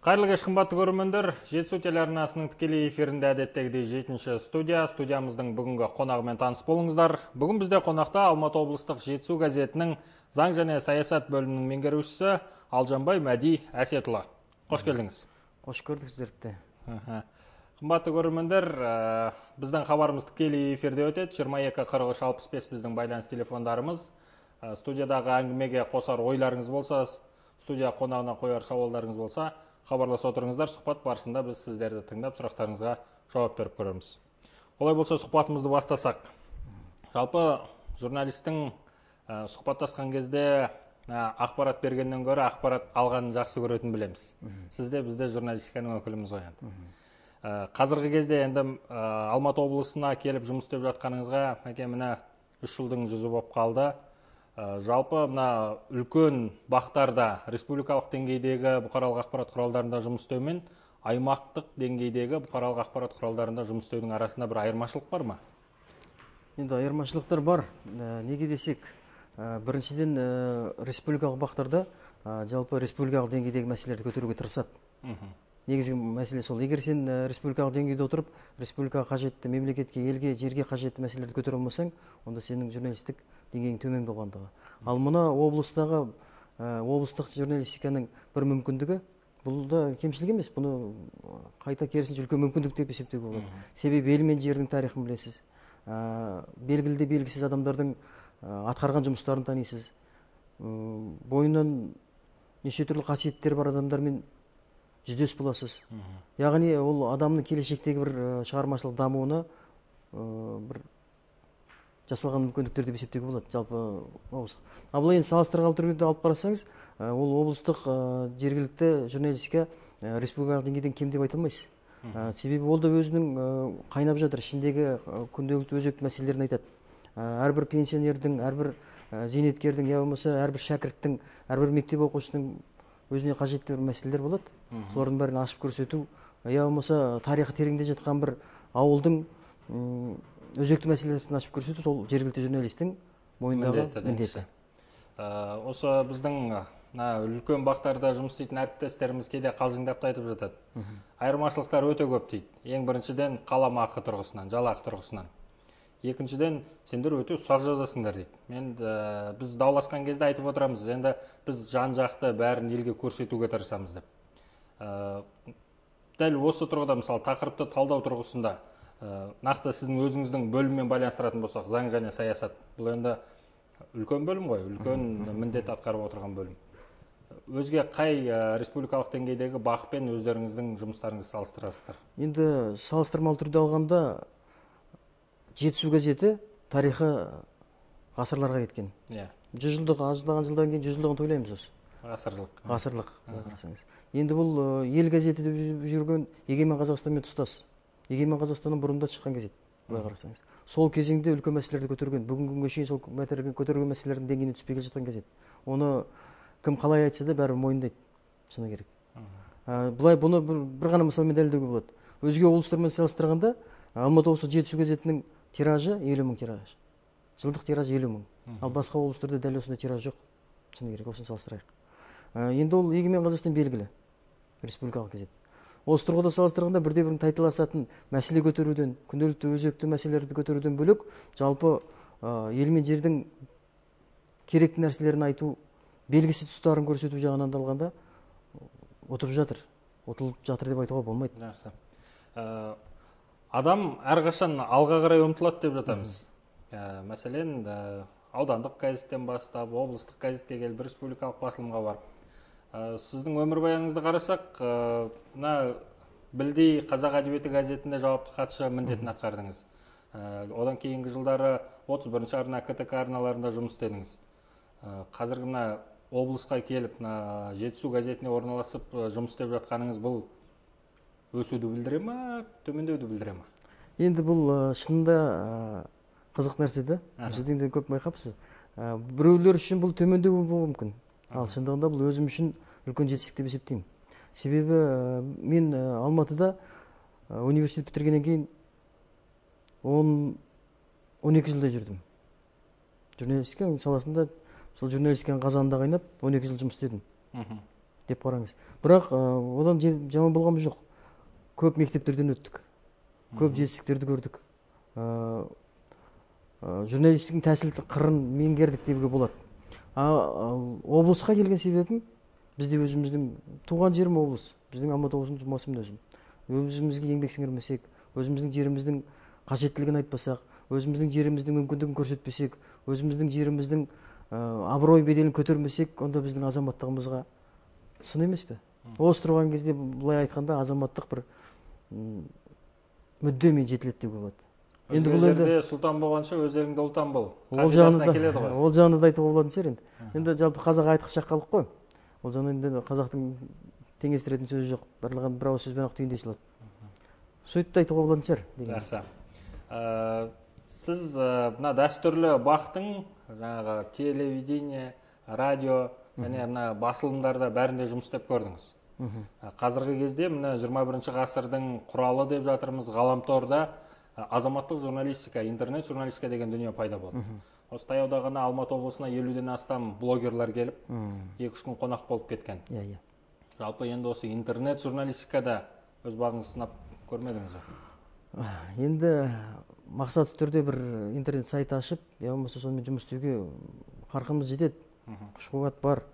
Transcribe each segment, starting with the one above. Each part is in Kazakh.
Қайырлы кеш, қымбатты көрермендер. Жетісу телеарнасының тікелей эфирінде әдеттегідей 7-ші студиямыздың бүгінгі қонағымен таныс болыңыздар. Бүгін бізде қонақта Алматы облыстық Жетісу газетінің заң және саясат бөлімінің меңгерушісі Алжанбай Мәди Әсетұлы. Қош келдіңіз. Қош көрдік сіздерді. Қымбатты көрермендер, біздің хабарымыз тікелей эфирде өтеді. 22-43-65 біздің байланыс телефондарымыз. Студиядағы әңгімеге қосар ойларыңыз болса, студия қонағына қояр сауалдарыңыз болса, хабарласа отырыңыздар. Сұхбат барысында біз сіздерді тыңдап, сұрақтарыңызға жауап беріп көреміз. Олай болса, сұхбатымызды бастасақ. Жалпы журналистің сұхбаттасқан кезде ақпарат бергеннен гөрі ақпарат алғанын жақсы көретін білеміз. Сізде бізде журналистиканың өкіліміз ғой енді. Қазіргі кезде енді Алматы облысына келіп жұмыс істеп жатқаныңызға міне 3 жылдың жүзі болып қалды. Жалпы мына үлкен бақтарда, республикалық деңгейдегі бұқаралық ақпарат құралдарында жұмыс істеумен аймақтық деңгейдегі бұқаралық ақпарат құралдарында жұмыс істеудің арасында бір айырмашылық бар ма? Енді айырмашылықтар бар. Неге десек, біріншіден республикалық бақтарда жалпы республикалық деңгейдегі мәселелерді көтеруге тырысады. Негізгі мәселе сол. Егер сен республикалық деңгейде отырып, республикаға қажетті, мемлекетке, елге, жерге қажетті мәселелерді көтере алмасаң, онда сенің журналистік деңгейің төмен болғандығы. Ал мына облыстық журналистиканың бір мүмкіндігі, бұл да кемшілік емес, бұны қайта керісінше үлкен мүмкіндік деп есептеуге болады. Себебі ел мен жердің тарихын білесіз. Белгілі де белгісіз адамдардың атқарған жұмыстарын танисыз. Бойынан неше түрлі қасиеттері бар адамдармен жүздес боласыз. Яғни ол адамның келешектегі бір шығармашылық дамуына бір жасалған мүмкіндіктер деп есептеуге болады. Жалпы ал енді салыстырмалы түрде алып қарасаңыз, ол облыстық жергілікті журналистика республикалық деңгейден кем деп айта алмайсыз. Себебі ол да өзінің қайнап жатыр, ішіндегі күнделікті өзекті мәселелерін айтады. Әрбір пенсионердің, әрбір зейнеткердің, я болмаса әрбір шәкірттің, әрбір мектеп оқушысының өзіне қажетті бір мәселелер болады. Солардың бәрін ашып көрсету, я болмаса тарихы тереңде жатқан бір ауылдың өзекті мәселесін ашып көрсету, сол жергілікті журналистің мойнындағы міндеті. Осы біздің үлкен бақтарда жұмыс істейтін әріптестеріміз кейде қалжыңдап та айтып жатады. Айырмашылықтар өте көп дейді. Ең біріншіден қаламақы тұрғысынан, жалақы тұрғысынан. Екіншіден, сендер өте ұсақ жазасыңдар дейді. Біз дауласқан кезде айтып отырамыз, енді біз жан-жақты бәрін елге көрсетуге тырысамыз деп. Дәл осы тұрғыда, мысалы, тақырыпты талдау тұрғысында, нақты сіздің өзіңіздің бөліммен байланыстыратын болсақ, заң және саясат. Бұл енді үлкен бөлім ғой, үлкен міндет атқарып отырған бөлім. Өзге қай республикалық деңгейдегі бақпен өздеріңіздің жұмыстарыңызды салыстырасыздар? Енді салыстырмалы түрде алғанда, Жетісу газеті тарихы ғасырларға кеткен. 100 жылдық, аздаған жылдан кейін 100 жылдығын тойлаймыз осы. Ғасырлық. Енді бұл ел газеті деп жүрген Егемен Қазақстанмен тұстас. Егемен Қазақстанның бұрында шыққан газет, былай қарасаңыз. Сол кезеңде үлкен мәселелерді көтерген, бүгінгі күнге шейін сол көтерген мәселелердің деңгейіне түспей келе жатқан газет. Оны кім қалай айтса да бәрі мойындайды, шыны керек. Бұлай бұны бір ғана мысалмен дәлелдеуге болады. Өзге облыстармен салыстырғанда Алматы облысы Жетісу газетінің тиражы 50 мың тираж. Жылдық тираж 50 мың. Ал басқа облыстарда дәл осындай тираж жоқ. Шыны керек, осыны салыстырайық. Енді ол Егемен Қазақстан белгілі республикалық газет. Осы тұрғыда салыстырғанда бірде-бірін тайталасатын мәселе көтеруден, күнделікті өзекті мәселелерді көтеруден бөлек, жалпы ел мен жердің керекті нәрселерін айту, белгісіз тұстарын көрсету жағынан алғанда ұтылып жатыр деп айтуға болмайды. Адам әрқашан алға қарай ұмтылады деп жатамыз. Мәселен, аудандық газеттен бастап, облыстық газетке келіп, республикалық басылымға барып. Сіздің өмірбаяныңызды қарасақ, Білдей Қазақ әдебиеті газетінде жауапты хатшы міндетін атқардыңыз. Одан кейінгі жылдары 31-ші арна КТК арналарында жұмыс істедіңіз. Қазіргі облысқа келіп, Жетісу газетіне орналасып жұмыс істеп жатқаныңыз бұл өсуді білдіре ма, төмендеуді білдіре ма? Енді бұл шынында қызық нәрсе де. Сіздің де көп байқапсыз. Біреулер үшін бұл төмендеу болуы мүмкін. Ал шындығында бұл өзім үшін үлкен жетістік деп есептеймін. Себебі мен Алматыда университет бітіргеннен кейін 12 жылдай жүрдім. Журналистика саласында, сол журналистиканың қазанында қайнап 12 жыл жұмыс істедім. деп қараңыз. Бірақ одан жаман болғанымыз жоқ. Көп мектептерден өттік, көп жетістіктерді көрдік. Журналистіктің тәсіл қырын меңгердік деуге болады. Облысқа келген себебім, бізде өзіміздің туған жерім облыс, біздің Алматы облысының тумасымын өзім. Өзімізге еңбек сіңірмесек, өзіміздің жеріміздің қажеттілігін айтпасақ, өзіміздің жеріміздің мүмкіндігін көрсетпесек, өзіміздің жеріміздің абырой беделін көтермесек, онда біздің азаматтығымызға сын емес пе? Осы тұрған кезде былай айтқанда азаматтық бір мүддемен жетіледі деуге болады. Енді бұл жерде сұлтан болғанша өз еліңде ұлтан бол. Қағидасына келеді ғой. Ол жағында да айтуға болатын шығар енді. Енді жалпы қазақ айтқыш халық қой. Ол жағынан енді қазақтың теңестіретін сөзі жоқ. Барлығын бір ауыз сөзбен ақ түйіндей салады. Сөйтіп айтуға болатын шығар. Жақсы. Сіз мына дәстүрлі бақтың жаңағы телевидение, радио және мына басылымдарда бәрінде жұмыс істеп көрдіңіз. Қазіргі кезде мына 21 ғасырдың құралы деп жатырмыз, ғаламторда азаматтық журналистика, интернет журналистика деген дүние пайда болды. Осы таяуда ғана Алматы облысына 50-ден астам блогерлар келіп, 2-3 күн қонақ болып кеткен. Жалпы енді осы интернет журналистикада өз бағыңызды сынап көрмедіңіз бе? Енді мақсатты түрде бір интернет сайт ашып, я болмаса сонымен жұмыс істеуге қарқынымыз жетеді. Күш-қуат бар,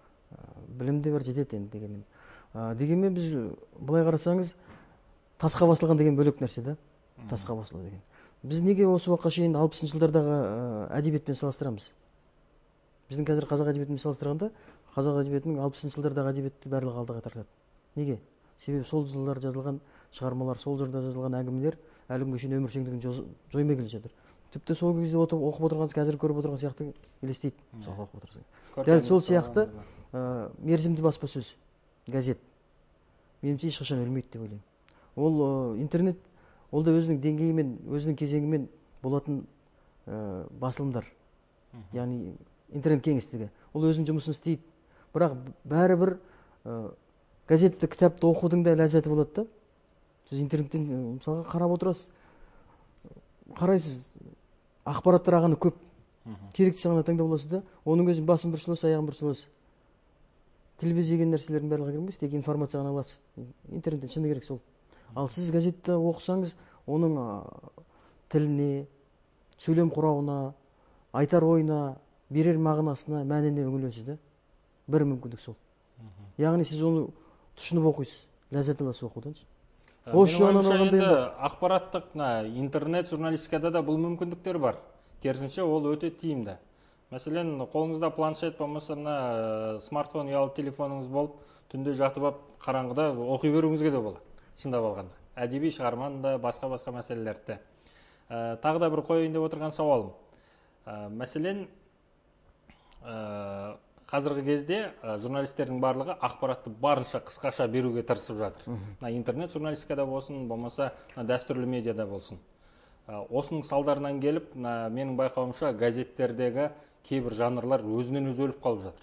білім де бар, жетеді енді дегенмен. Дегенмен біз былай қарасаңыз, тасқа басылған деген бөлек нәрсе да. Тасқа басылу деген. Біз неге осы уақытқа шейін 60-шы жылдардағы әдебиетпен салыстырамыз? Біздің қазір қазақ әдебиетімен салыстырғанда, қазақ әдебиетінің 60-шы жылдардағы әдебиетті барлығы алдыға тартады. Неге? Себебі сол жылдар жазылған шығармалар, сол жылда жазылған әңгімелер әлі күнге шейін өміршеңдігін жоймай келе жатыр. Тіпті сол кезде оқып отырғаныңыз, қазір көріп отырған сияқты елестейді. Мысалы оқып отырсаңыз. Дәл сол сияқты мерзімді баспасөз, газет меніңше ешқашан өлмейді деп ойлаймын. Ол интернет, ол да өзінің деңгейімен, өзінің кезеңімен болатын басылымдар. Яғни интернет кеңістігі. Ол өзінің жұмысын істейді. Бірақ бәрібір газетті, кітапты оқудың да ләззаты болады да. Сіз интернеттен мысалға қарап отырасыз, қарайсыз, ақпараттар ағыны көп. Керекті ғана таңдап аласыз да, оның өзін басын бір шыласыз, аяғын бір шыласыз. Тілбез деген нәрселердің барлығы келмейсіз, тек информация ғана аласыз. Интернеттен шыны керек сол. Ал сіз газетті оқысаңыз, оның тіліне, сөйлем құрауына, айтар ойына, берер мағынасына, мәніне үңілесіз да. Бір мүмкіндік сол. Яғни сіз оны тұшынып оқисыз, ләззат аласыз оқудан. Менің ойымша енді ақпараттық интернет журналистикада да бұл мүмкіндіктер бар. Керісінше ол өте тиімді. Мәселен, қолыңызда планшет болмаса смартфон, ұялы телефоныңыз болып, түнде жатып алып қараңғыда оқи беруіңізге де болады. Шындап алғанда. Әдеби шығарманы да, басқа мәселелерді. Тағы да бір қойайын деп отырған сауалым. Мәселен, қазіргі кезде журналистердің барлығы ақпаратты барынша қысқаша беруге тырысып жатыр. Интернет журналистикада болсын, болмаса дәстүрлі медиада болсын. Осының салдарынан келіп, менің байқауымша газеттердегі кейбір жанрлар өзінен өзі өліп қалып жатыр.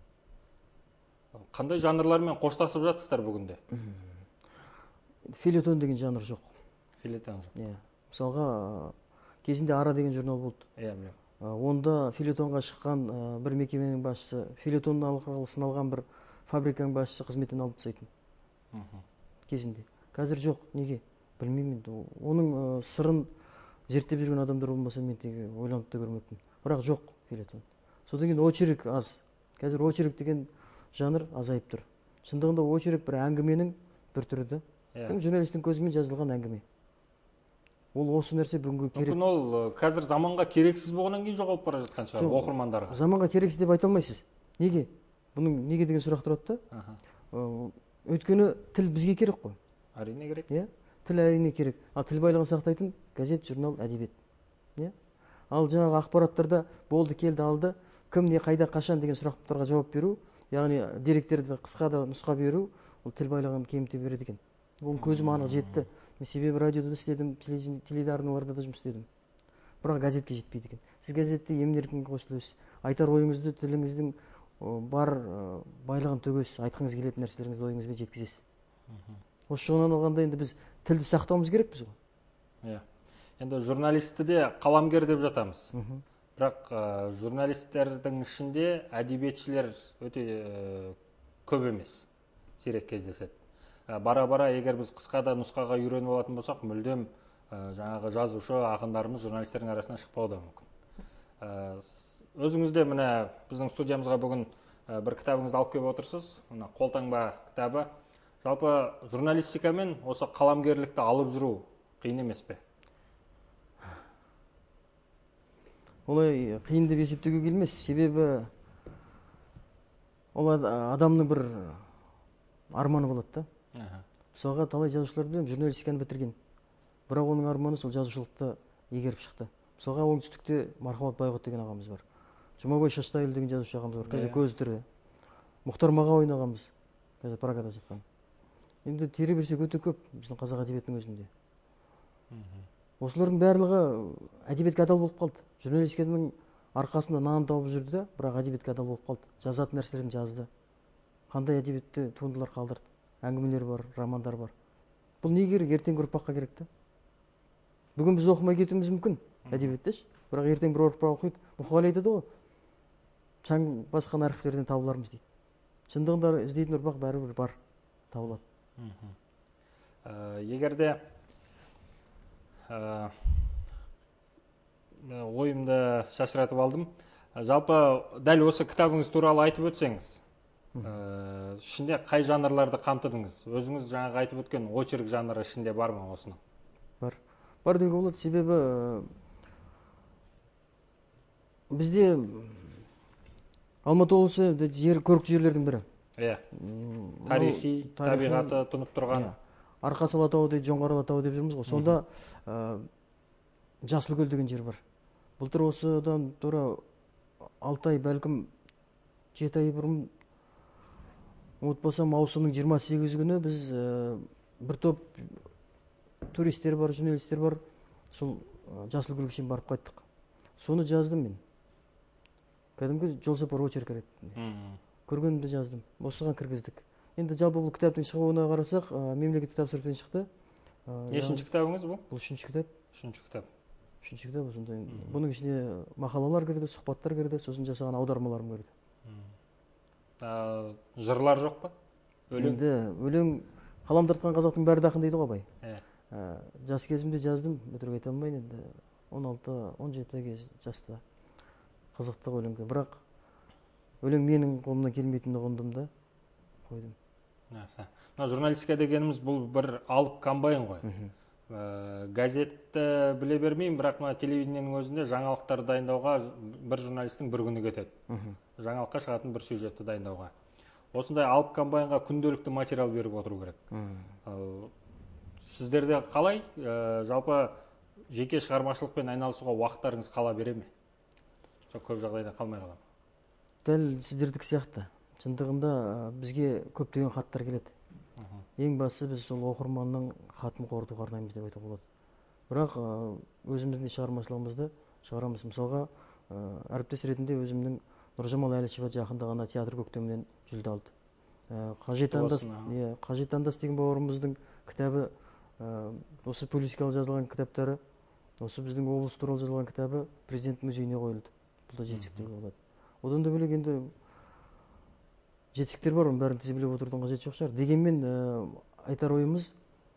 Қандай жанрлармен қоштасып жатсыздар бүгінде? Фельетон деген жанр жоқ. Фельетон жоқ. Мысалға, кезінде Ара деген журнал болды. Онда фельетонға шыққан бір мекеменің басшысы, фельетон алғысын алған бір фабриканың басшысы қызметтен алып тастайтын. Кезінде. Қазір жоқ. Неге? Білмеймін. Оның сырын зерттеп жүрген адамдар болмаса мен тегі ойланып та көрмеппін. Бірақ жоқ фельетон. Содан кейін очерк аз. Қазір очерк деген жанр азайып тұр. Шындығында очерк бір әңгіменің бір түрі да. Журналистің көзімен жазылған әңгіме. Ол осы нәрсе бүгінгі керек. Мүмкін ол қазір заманға керексіз болғаннан кейін жоғалып бара жатқан шығар оқырмандарға. Заманға керексіз деп айта алмайсыз. Неге? Бұның неге деген сұрақ тұрады да. Өйткені тіл бізге керек қой. Әрине керек. Тіл әрине керек. Ал тіл байлығын сақтайтын газет, журнал, әдебиет. Ал жаңағы ақпараттарда болды, келді, алды, кім не қайда қашан деген сұрақтарға жауап беру, яғни деректерді қысқа да нұсқа беру, ол тіл байлығын кеміте береді екен. Оның көзім анық жетті. Мен себебі радиода да істедім, телеарналарда да жұмыс істедім. Бірақ газетке жетпейді екен. Сіз газетте емін-еркін қосыласыз. Айтар ойыңызды, тіліңіздің бар байлығын төгесіз, айтқыңыз келетін нәрселеріңізді ойыңызбен жеткізесіз. Осы жағынан алғанда енді біз тілді сақтауымыз керекпіз ғой. Енді журналисті де қаламгер деп жатамыз. Бірақ журналистердің ішінде әдебиетшілер өте көп емес, сирек кездеседі. Бара-бара егер біз қысқада нұсқаға үйреніп алатын болсақ, мүлдем жаңағы жазушы, ақындарымыз журналистердің арасынан шықпауы да мүмкін. Өзіңіз де міне біздің студиямызға бүгін бір кітабыңызды алып келіп отырсыз. Мына қолтаңба кітабы. Жалпы журналистика мен осы қаламгерлікті алып жүру қиын емес пе? Олай қиын деп есептеуге келмес. Себебі ол адамның бір арманы болады да. Мысалға талай жазушылар білем, журналистиканы бітірген. Бірақ оның арманы сол жазушылықты игеріп шықты. Мысалға оңтүстікте Мархабат Байғұт деген ағамыз бар. Жұмабай Шаштайұлы деген жазушы ағамыз бар. Қазір көзі тірі. Мұхтар Мағауин ағамыз. Қазір Прагада жатқан. Енді тере берсек өте көп біздің қазақ әдебиетінің өзінде. Осылардың барлығы әдебиетке адал болып қалды. Журналистиканың арқасында нанын тауып жүрді да, бірақ әдебиетке адал болып қалды. Жазатын нәрселерін жазды. Қандай әдебиетте туындылар қалдырды. Әңгімелер бар, романдар бар. Бұл не керек? Ертеңгі ұрпаққа керек та. Бүгін біз оқымай кетуіміз мүмкін әдебиетте, бірақ ертең бір ұрпақ оқиды. Мұқағали айтады ғой, шаң басқан архивтерден табылармыз дейді. Шындығында іздейтін ұрпақ бәрібір бар, табылады. Егерде ойымды шашыратып алдым. Жалпы дәл осы кітабыңыз туралы айтып өтсеңіз, ішінде қай жанрларды қамтыдыңыз? Өзіңіз жаңағы айтып өткен очерк жанры ішінде бар ма осының? Бар деуге болады. Себебі бізде Алматы облысы көрікті жерлердің бірі. Тарихи, табиғаты тұнып тұрған. Арқасы Алатауы дейді, Жоңғар Алатауы деп жүрміз ғой. Сонда Жасылкөл деген жер бар. Былтыр осыдан тура 6 ай, бәлкім 7 ай бұрын, ұмытпасам, маусымның 28 күні біз бір топ туристер бар, журналистер бар, сол Жасылкөлге шейін барып қайттық. Соны жаздым мен. Кәдімгі жолсапар очерк ретінде. Көргенімді жаздым. Осыған кіргіздік. Енді жалпы бұл кітаптың шығуына қарасақ, мемлекеттік тапсырыспен шықты. Нешінші кітабыңыз бұл? Бұл 3-ші кітап. 3-ші кітап. 3-ші кітап. Бұның ішіне мақалалар кірді, сұхбаттар кірді, сосын жасаған аудармаларым кірді. Жырлар жоқ па? Енді өлең қалам тартқан қазақтың бәрі ақын дейді ғой, абай. Жас кезімде жаздым, өтірік айта алмайын, енді 16-17 жаста қызықты өлеңге. Бірақ өлең менің қолымнан келмейтінін ұғындым да қойдым. Журналистика дегеніміз бұл бір алып комбайн ғой. Газетті біле бермеймін, бірақ телевидениенің өзінде жаңалықтар дайындауға бір журналистің бір күні кетеді. Жаңалыққа шығатын бір сюжетті дайындауға. Осындай алып комбайнға күнделікті материал беріп отыру керек. Сіздерде қалай? Жалпы жеке шығармашылықпен айналысуға уақыттарыңыз қала бере ме? Көп жағдайда қалмай қалам. Дәл сіздердік сияқты. Шындығында бізге көптеген хаттар келеді. Ең басы біз сол оқырманның хатын қорытуға арнаймыз деп айтуға болады. Бірақ өзіміздің шығармашылығымызды шығарамыз. Мысалға, әріптес ретінде өзімнің Нұржамал Әлішева жақында ғана театр көктемінен жүлде алды. Қажет андас деген бауырымыздың кітабы, осы публицистикалық жазылған кітаптары, осы біздің облыс туралы жазылған кітабы президент музейіне қойылды. Бұл да жетістік деуге болады. Одан да бөлек енді жетістіктер бар, оның бәрін тізбелеп отырудың қажеті жоқ шығар. Дегенмен айтар ойымыз,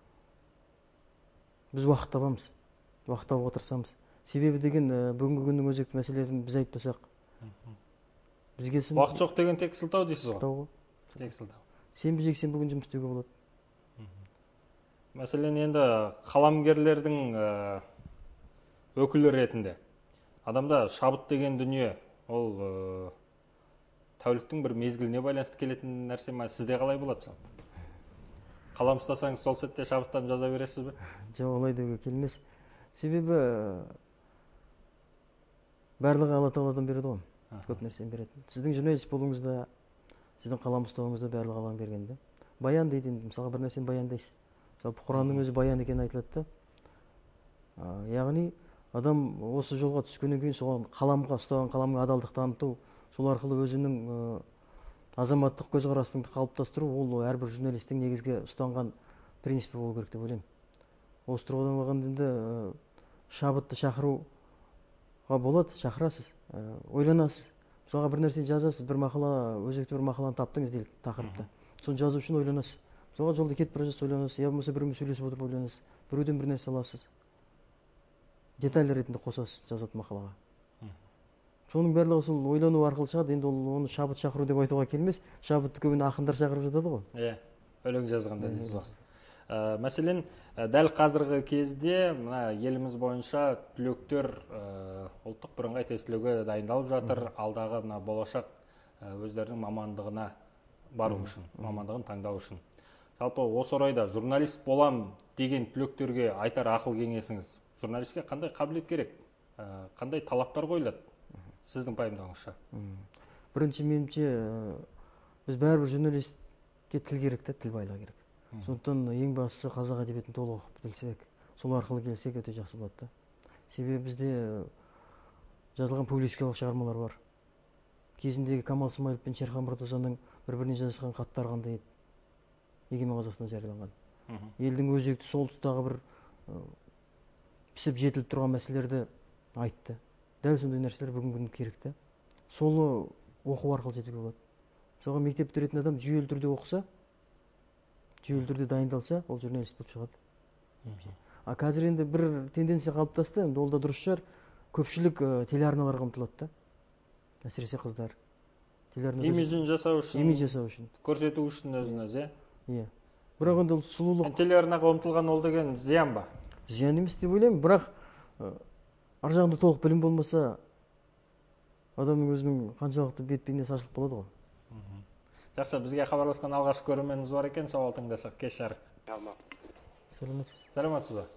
біз уақыт табамыз, уақыт табуға тырысамыз. Себебі деген бүгінгі күннің өзекті мәселелерін біз айтпасақ, бізге уақыт жоқ деген тек сылтау дейсіз ғой? Сылтау ғой. Тек сылтау. Сенбі жексенбі күн жұмыс істеуге болады. Мәселен, енді қаламгерлердің өкілі ретінде адамда шабыт деген дүние, ол тәуліктің бір мезгіліне байланысты келетін нәрсе ма? Сізде қалай болады жалпы? Қалам ұстасаңыз сол сәтте шабыттан жаза бересіз бе? Жоқ, олай деуге келмес. Себебі барлығы Алла Тағаладан береді ғой. Көп нәрсені береді. Сіздің журналист болуыңызда, сіздің қалам ұстауыңызда барлығы Алланың бергені. Баян дейді, мысалға бір нәрсені баяндайсыз. Жалпы Құранның өзі баян екенін айтылады да. Яғни адам осы жолға түскеннен кейін соған қаламға, ұстаған қаламға адалдық таныту, сол арқылы өзінің азаматтық көзқарастың қалыптастыру, ол әрбір журналистің негізгі ұстанған принципі болу керек деп ойлаймын. Осы тұрғыдан алғанда енді шабытты шақыруға болады, шақырасыз, ойланасыз. соға бір нәрсе жазасыз, бір мақала, өзекті бір мақаланы таптыңыз делік тақырыпта. Соны жазу үшін ойланасыз. Соға жолда кетіп бара жатса ойланасыз, я болмаса біреумен сөйлесіп отырып ойланасыз. Біреуден бір нәрсе аласыз. Деталь ретінде қосасыз жазатын мақалаға. Соның барлығы сол ойлану арқылы шығады. Енді оны шабыт шақыру деп айтуға келмес. Шабытты көбіне ақындар шақырып жатады ғой. Иә, өлең жазғанда дейсіз ғой. Мәселен, дәл қазіргі кезде мына еліміз бойынша түлектер ұлттық бірыңғай тестілеуге дайындалып жатыр. Алдағы мына болашақ өздерінің мамандығына бару үшін, мамандығын таңдау үшін. Жалпы осы орайда журналист болам деген түлектерге айтар ақыл кеңесіңіз. Журналистке қандай қабілет керек? Қандай талаптар қойылады? Сіздің пайымдауыңызша. Бірінші меніңше біз бәрібір журналистке тіл керек та, тіл байлығы керек. Сондықтан ең бастысы қазақ әдебиетін толық оқып білсек, сол арқылы келсек өте жақсы болады да. Себебі бізде жазылған публицистикалық шығармалар бар. Кезіндегі Камал Смайылов пен Шерхан Мұртазаның бір-біріне жазысқан хаттары қандай еді? Егемен Қазақстан жарияланған. Елдің өзекті сол тұстағы бір пісіп жетіліп тұрған мәселелерді айтты. Дәл сондай нәрселер бүгінгі күні керек та. Соны оқу арқылы жетуге болады. Соған мектеп бітіретін адам жүйелі түрде оқыса, жүйелі түрде дайындалса, ол журналист болып шығады. Қазір енді бір тенденция қалыптасты, енді ол да дұрыс шығар. Көпшілік телеарналарға ұмтылады да. Әсіресе қыздар. Имиджін жасау үшін, имидж жасау үшін, көрсету үшін өзін-өзі. Иә. Бірақ енді ол сұлулық. Телеарнаға ұмтылған ол деген зиян ба? Зиян емес деп ойлаймын, бірақ ар жағында толық білім болмаса, адамның өзінің қаншалықты бет-бейнесі ашылып болады ғой. Жақсы, бізге хабарласқан алғашқы көрерменіміз бар екен, сауал тыңдасақ. Кеш жарық. Сәлеметсіз ба?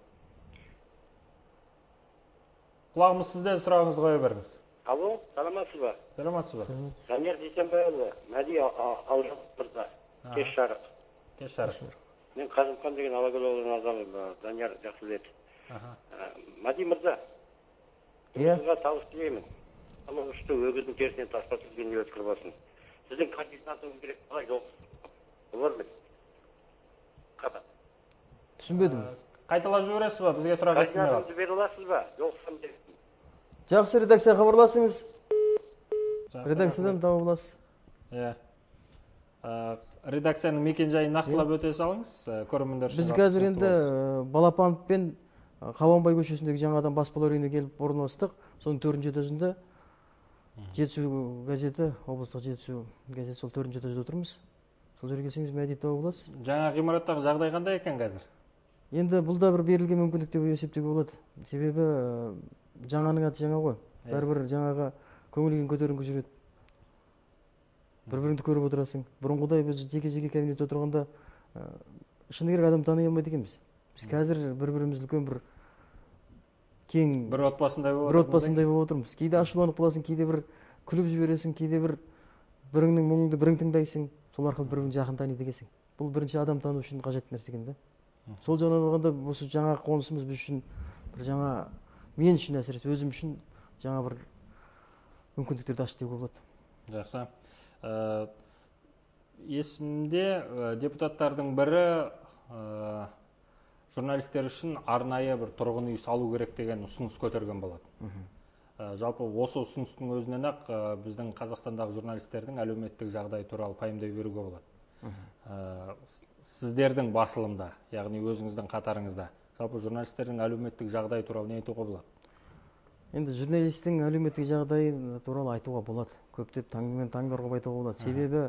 Құлағымыз сізден, сұрағыңызды қоя беріңіз. Алло, саламатсыз ба? Сәлеметсіз ба? Данияр Дүйсенбайұлы, Мәди Алжан мырза. Кеш жарық. Кеш жарық. Мен Қажымхан деген Алакөл азамын, Данияр жақсы біледі. Мәди мырза, сізге табыс тілеймін. Алла ұшты өгіздің терісінен таспа түзгенде өткір болсын. Сіздің координатыңыз керек қалай жоқ? Олар ма? Қада. Түсінбедім. Қайталап жібересіз ба? Бізге сұрақ естілмей қалды. Координатыңызды бере аласыз ба? Жоқсам деп. Жақсы, редакцияға хабарласыңыз. Редакциядан тауып аласыз. Иә. Редакцияның мекен-жайын нақтылап өте салыңыз, көрермендер үшін. Біз қазір енді Балапанов пен Қабанбай көшесіндегі жаңадан баспалар үйіне келіп орналастық. Соның 4-ші этажында Жетісу газеті, облыстық Жетісу газеті, сол 4-ші этажда отырмыз. Сол жерге келсеңіз Мәди тауып аласыз. Жаңа ғимараттағы жағдай қандай екен қазір? Енді бұл да бір берілген мүмкіндік деп есептеуге болады. Себебі жаңаның аты жаңа ғой. Бәрібір жаңаға көңілген көтеріңкі жүреді. Бір-біріңді көріп отырасың. Бұрынғыдай біз жеке-жеке кабинетте отырғанда шыны керек адам тани алмайды екенбіз. Біз қазір бір-біріміз үлкен бір кең бір отбасындай болып отырмыз. Кейде ашуланып қаласың, кейде бір күліп жібересің, кейде бір біріңнің мұңыңды бірің тыңдайсың. Сол арқылы бір-бірін жақын таниды екенсің. Бұл бірінші адам тану үшін қажет нәрсе екен да. Сол жағынан алғанда осы жаңа қонысымыз біз үшін бір жаңа, мен үшін әсіресе өзім үшін жаңа бір мүмкіндіктерді ашты деуге болады. Жақсы. Есімде депутаттардың бірі журналистер үшін арнайы бір тұрғын үй салу керек деген ұсыныс көтерген болады. Жалпы осы ұсыныстың өзінен ақ біздің Қазақстандағы журналистердің әлеуметтік жағдай туралы пайымдай беруге болады. Сіздердің басылымда, яғни өзіңіздің қатарыңызда, жалпы журналистердің әлеуметтік жағдай туралы не айтуға болады? Енді журналистің әлеуметтік жағдайы туралы айтуға болады. Көптеп таңдар қойып айтуға болады. Себебі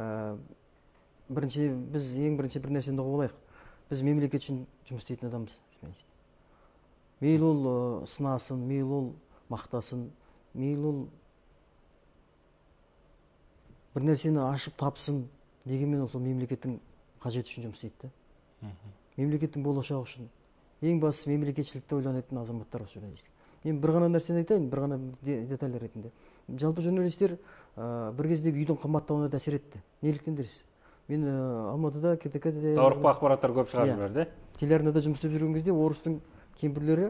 біз ең бірінші бір нәрсені ұғып алайық. Біз мемлекет үшін жұмыс істейтін адамбыз, журналист. Мейлі ол сынасын, мейлі ол мақтасын, мейлі ол бір нәрсені ашып тапсын, дегенмен ол сол мемлекеттің қажеті үшін жұмыс істейді. Мемлекеттің болашағы үшін. Ең бастысы мемлекетшілікті ойланатын азаматтар осы журналист. Мен бір ғана нәрсені айтайын, бір ғана деталь ретінде. Жалпы журналистер бір кездегі үйдің қымбаттауына да әсер етті. Неліктен дерсіз? Мен Алматыда КТК-де даурықпа ақпараттар көп шығарып жіберді. Телеарнада жұмыс істеп жүрген кезде орыстың кемпірлері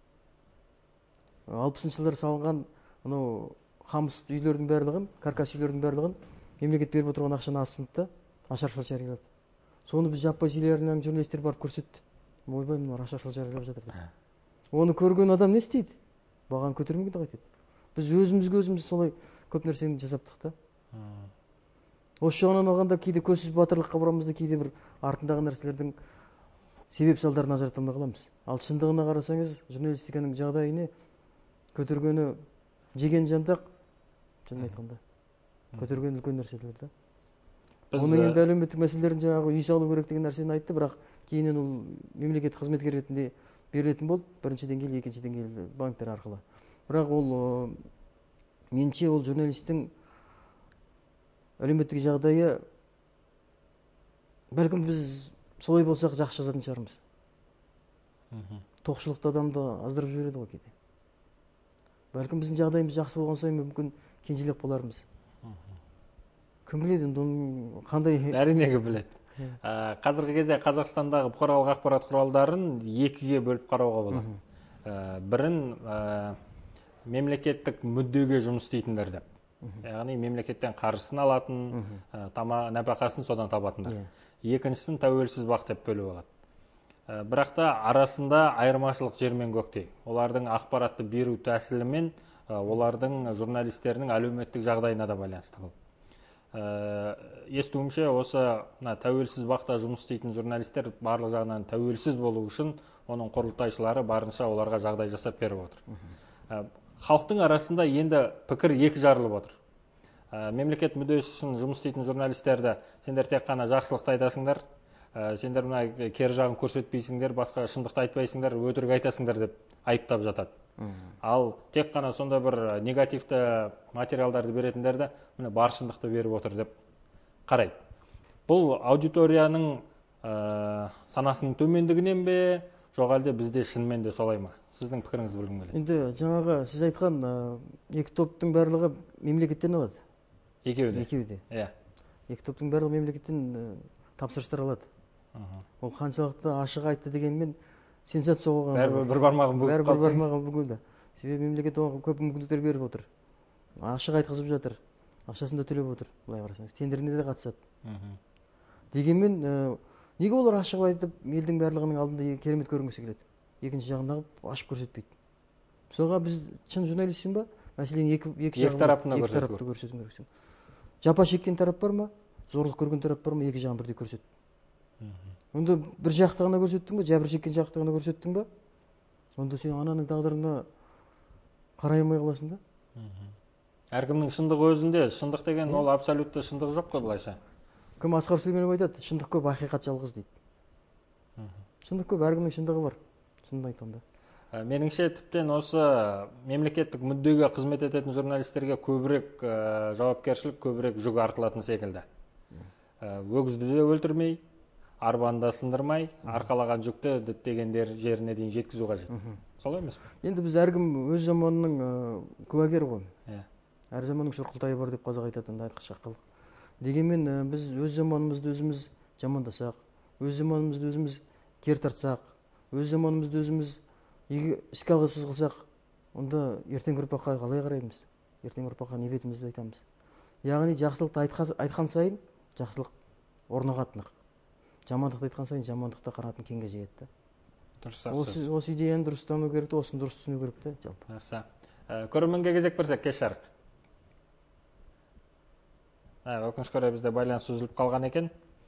60-шы жылдары салынған анау хамыс үйлердің барлығын, каркас үйлердің барлығын мемлекет беріп отырған ақшаны асынды, ашаршылық жариялады. Соны біз жаппай телеарнаның журналистері барып көрсетті. Ойбай, мына ашаршылық жариялап жатыр деп. Оны көрген адам не істейді? Бағаны көтермейді қайтеді. Біз өзімізге өзіміз солай көп нәрсені жасаптық та. Осы жағынан алғанда кейде көзсіз батырлыққа барамыз да, кейде бір артындағы нәрселердің себеп салдарын назарда алмай қаламыз. Ал шындығына қарасаңыз, журналистиканың жағдайыны көтергені жеген жантақ, шынын айтқанда, көтерген үлкен нәрселер да. Оның енді әлеуметтік мәселелерін жаңағы үй салу керек деген нәрсені айтты, бірақ кейіннен ол мемлекет қызметкер ретінде берілетін болды, бірінші деңгейлі, екінші деңгейлі банктер арқылы. Бірақ ол меніңше ол журналистің әлеуметтік жағдайы, бәлкім біз солай болсақ жақсы жазатын шығармыз. Тоқшылықты адамды аздырып жібереді ғой кейде. Бәлкім біздің жағдайымыз жақсы болған сайын мүмкін кенжелеп болармыз. Кім біледі, оның қандай... Әрине біледі. Қазіргі кезде Қазақстандағы бұқаралық ақпарат құралдарын екіге бөліп қарауға болады. Бірін мемлекеттік мүддеге жұмыс істейтіндер деп. Яғни мемлекеттен қаржысын алатын, нәпақасын содан табатындар. Екіншісін тәуелсіз бақ деп бөліп алады. Бірақ та арасында айырмашылық жер мен көктей. Олардың ақпаратты беру тәсілі мен олардың журналистерінің әлеуметтік жағдайына да байланысты. Естуімше, осы тәуелсіз бақта жұмыс істейтін журналистер барлық жағынан тәуелсіз болу үшін оның құрылтайшылары барынша оларға жағдай жасап беріп отыр. Халықтың арасында енді пікір екі жарылып отыр. Мемлекет мүддесі үшін жұмыс істейтін журналистерді сендер тек қана жақсылықты айтасыңдар, сендер мына кері жағын көрсетпейсіңдер, басқа шындықты айтпайсыңдар, өтірік айтасыңдар деп айыптап жатады. Ал тек қана сонда бір негативті материалдарды беретіндерді міне бар шындықты беріп отыр деп қарайды. Бұл аудиторияның санасының төмендігінен бе, жоқ әлде бізде шынымен де солай ма? Сіздің пікіріңізді білгім келеді. Енді жаңағы сіз айтқан екі топтың барлығы мемлекеттен алады. Екеуі де. Екі топтың барлығы мемлекеттен тапсырыстар алады. Ол қаншалықты ашық айтты дегенмен сенсация болған. Бәрібір бір бармағын бүгілді. Себебі мемлекет оған көп мүмкіндіктер беріп отыр. Ашық айтқызып жатыр. Ақшасын да төлеп отыр. Былай қарасаңыз, тендеріне де қатысады. Дегенмен неге олар ашық айтып, елдің барлығының алдында керемет көрінгісі келеді? Екінші жағын ашып көрсетпейді. Мысалға біз шын журналистсің ба? Мәселен, екі тарапты көрсету керексің. Жапа шеккен тарап бар ма? Зорлық көрген тарап бар ма? Екі жағын бірдей көрсет. Онда бір жақты ғана көрсеттің ба? Жәбір шеккен жақты ғана көрсеттің ба? Онда сен ананың тағдырына қарай алмай қаласың да. Әркімнің шындығы өзінде. Шындық деген ол абсолютті шындық жоқ қой былайша. Кім Асқар Сүлейменов айтады, шындық көп, ақиқат жалғыз дейді. Шындық көп, әркімнің шындығы бар. Шынын айтқанда. Меніңше тіптен осы мемлекеттік мүддеге қызмет ететін журналистерге көбірек жауапкершілік, көбірек жүк артылатын секілді. Өгізді де өлтірмей, арбаны да сындырмай, арқалаған жүкті діттегендер жеріне дейін жеткізу қажет. Солай емес пе? Енді біз әркім өз заманының куәгері ғой. Әр заманның сұрқылтайы бар деп қазақ айтатын айтқыш ақылық. Дегенмен біз өз заманымызды өзіміз жамандасақ, өз заманымызды өзіміз кер тартсақ, өз заманымызды өзіміз іске алғысыз қылсақ, онда ертеңгі ұрпаққа қалай қараймыз? Ертеңгі ұрпаққа не бетімізді айтамыз? Яғни жақсылықты айтқан сайын жақсылық орнығатынық. Жамандықты айтқан сайын жамандықта қанатын кеңге жегеді. Осы идеяны дұрыс тану керек, осыны дұрыс түсіну керек те, жалпы. Жақсы. Көрерменге кезек берсек, кеш жарық. Өкінішке орай бізде байланыс үзіліп қалған екен.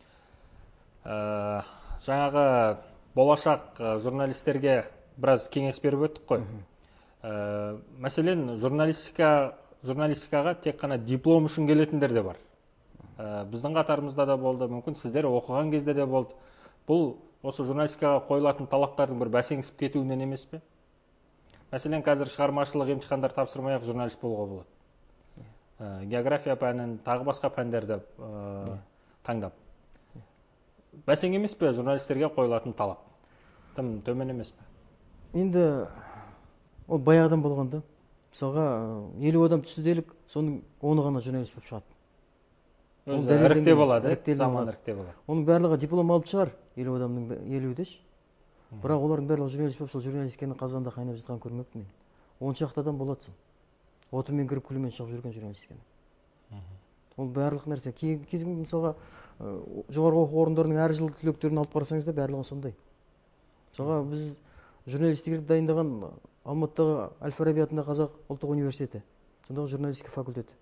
Жаңағы болашақ журналистерге біраз кеңес беріп өттік қой. Мәселен, журналистикаға тек қана диплом үшін келетіндер де бар. Біздің қатарымызда да болды, мүмкін сіздер оқыған кезде де болды. Бұл осы журналистикаға қойылатын талаптардың бір бәсеңсіп кетуінен емес пе? Мәселен, қазір шығармашылық емтихандар тапсырмай-ақ журналист болуға болады. География пәнін, тағы басқа пәндерді таңдап. Бәсең емес пе журналистерге қойылатын талап? Тым төмен емес пе? Енді ол баяғыдан болғанда. Мысалға 50 адам түсті делік, соның 10-ы ғана журналист болып шығады. Өзі ірікте болады, заман ірікте болады. Оның барлығы диплом алып шығар, 50 адамның 50-деш. Бірақ олардың барлығы журналист болып, сол журналистиканың қазанда қайнап жатқан көрмеппін мен. 10 шақты адам болады сол. Отымен кіріп күлімен шығып жүрген журналистиканы. Ол барлық нәрсе. Кезінде мысалға жоғарғы оқу орындарының әр жыл түлектерін алып қарасаңыз да барлығы сондай. Мысалға біз журналистиктерді дайындаған Алматыдағы Әл-Фараби атындағы Қазақ ұлттық университеті, сондағы журналистика факультеті.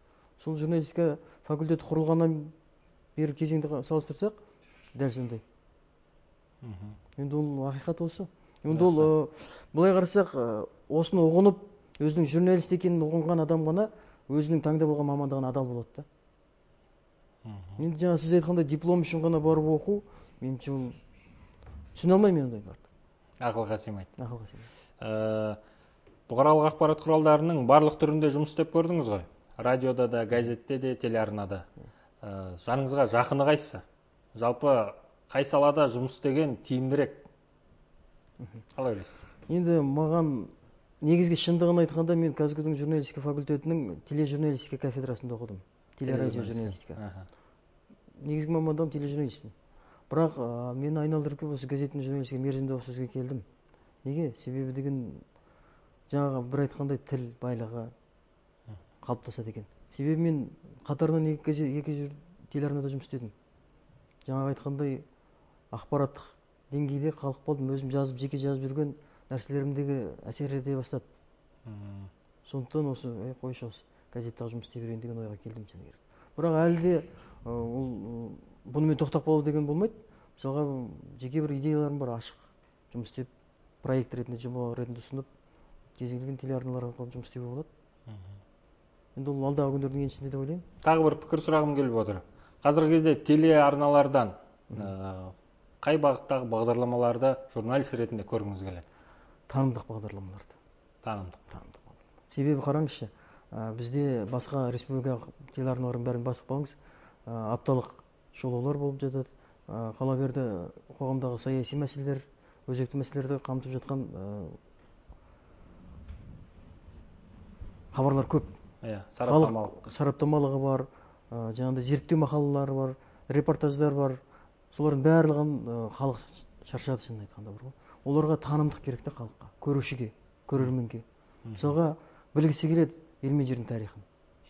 сол журналистика факультеті құрылғаннан бері кезеңді салыстырсақ дәл сондай. Енді ол ақиқат осы. Енді ол былай қарасақ, осыны ұғынып, өзінің журналист екенін ұғынған адам ғана өзінің таңдап алған мамандығына адал болады да. Енді жаңа сіз айтқандай диплом үшін ғана барып оқу, меніңше ол түсіне алмаймын ондайларды. Ақылға сыймайды. Ақылға сыймайды. Бұқаралық ақпарат құралдарының барлық түрінде жұмыс істеп көрдіңіз ғой. Радиода да, газетте де, телеарнада. Жаныңызға жақыны қайсысы? Жалпы қай салада жұмыс істеген тиімдірек? Қалай ойлайсыз? Енді маған негізгі шындығын айтқанда, мен Казгудың журналистика факультетінің тележурналистика кафедрасында оқыдым. Телерадио журналистика. Негізгі мамандығым тележурналистпін. Бірақ мені айналдырып осы газеттің журналистика мерзімде осы сөзге келдім. Неге? Себебі деген жаңағы бір айтқандай тіл байлығы қалыптасады екен. Себебі мен қатарынан екі телеарнада жұмыс істедім. Жаңағы айтқандай ақпараттық деңгейде халық болдым. Өзім жеке жазып жүрген нәрселерімдегі әсер ете бастады. Сондықтан осы қойшы осы газеттағы жұмыс істей берейін деген ойға келдім шыны керек. Бірақ әлі де бұнымен тоқтап қалу деген болмайды. Мысалға жеке бір идеяларым бар, ашық жұмыс істеп, проект ретінде, жоба ретінде ұсынып, кез келген телеарналар арқылы жұмыс істеуге болады. Енді ол алдағы күндердің еншісінде деп ойлаймын. Тағы бір пікір сұрағым келіп отыр. Қазіргі кезде телеарналардан қай бағыттағы бағдарламаларды журналист ретінде көргіңіз келеді? Танымдық бағдарламаларды. Танымдық. Себебі қараңызшы, бізде басқа республикалық телеарналардың бәрін басып қалыңыз, апталық шолулар болып жатады. Қала берді қоғамдағы саяси мәселелер, өзекті мәселелерді қамтып жатқан хабарлар көп. Сараптамалығы бар, жаңағыдай зерттеу мақалалары бар, репортаждар бар. Солардың барлығын халық шаршады шынын айтқанда бар ғой. Оларға танымдық керек те халыққа, көрушіге, көрерменге. Мысалға білгісі келеді ел мен жердің тарихын.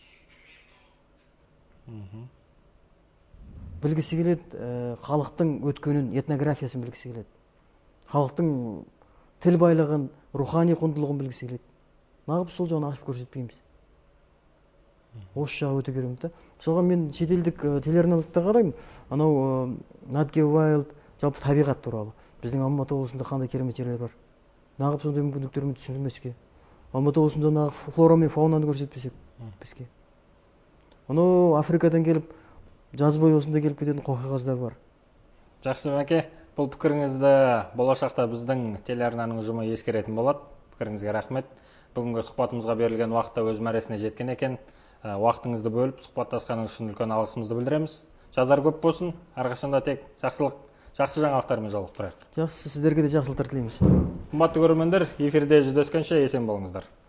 Білгісі келеді халықтың өткенін, этнографиясын білгісі келеді. Халықтың тіл байлығын, рухани құндылығын білгісі келеді. Нағып сол жағын ашып көрсетпейміз. Осы жағы өте керек та. Мысалға мен шетелдік телеарналарда қараймын. Анау Nat Geo Wild жалпы табиғат туралы. Біздің Алматы облысында қандай керемет жерлер бар. Нағып сондай мүмкіндіктермен түсіндірмеске. Алматы облысында нағып флора мен фаунаны көрсетпесек бізге. Анау Африкадан келіп, жаз бойы осында келіп кететін қоқиқаздар бар. Жақсы Мәке, бұл пікіріңізді болашақта біздің телеарнаның ұжымы ескеретін болады. Пікіріңізге рахмет. Бүгінгі сұхбатымызға берілген уақытта өз мәресіне жеткен екен. Уақытыңызды бөліп сұхбаттасқаныңыз үшін үлкен алғысымызды білдіреміз. Жазар көп болсын. Әрқашанда тек жақсы жаңалықтармен жолықтырайық. Жақсы, сіздерге де жақсылықтар тілейміз. Қымбатты көрермендер, эфирде жүздескенше есен болыңыздар.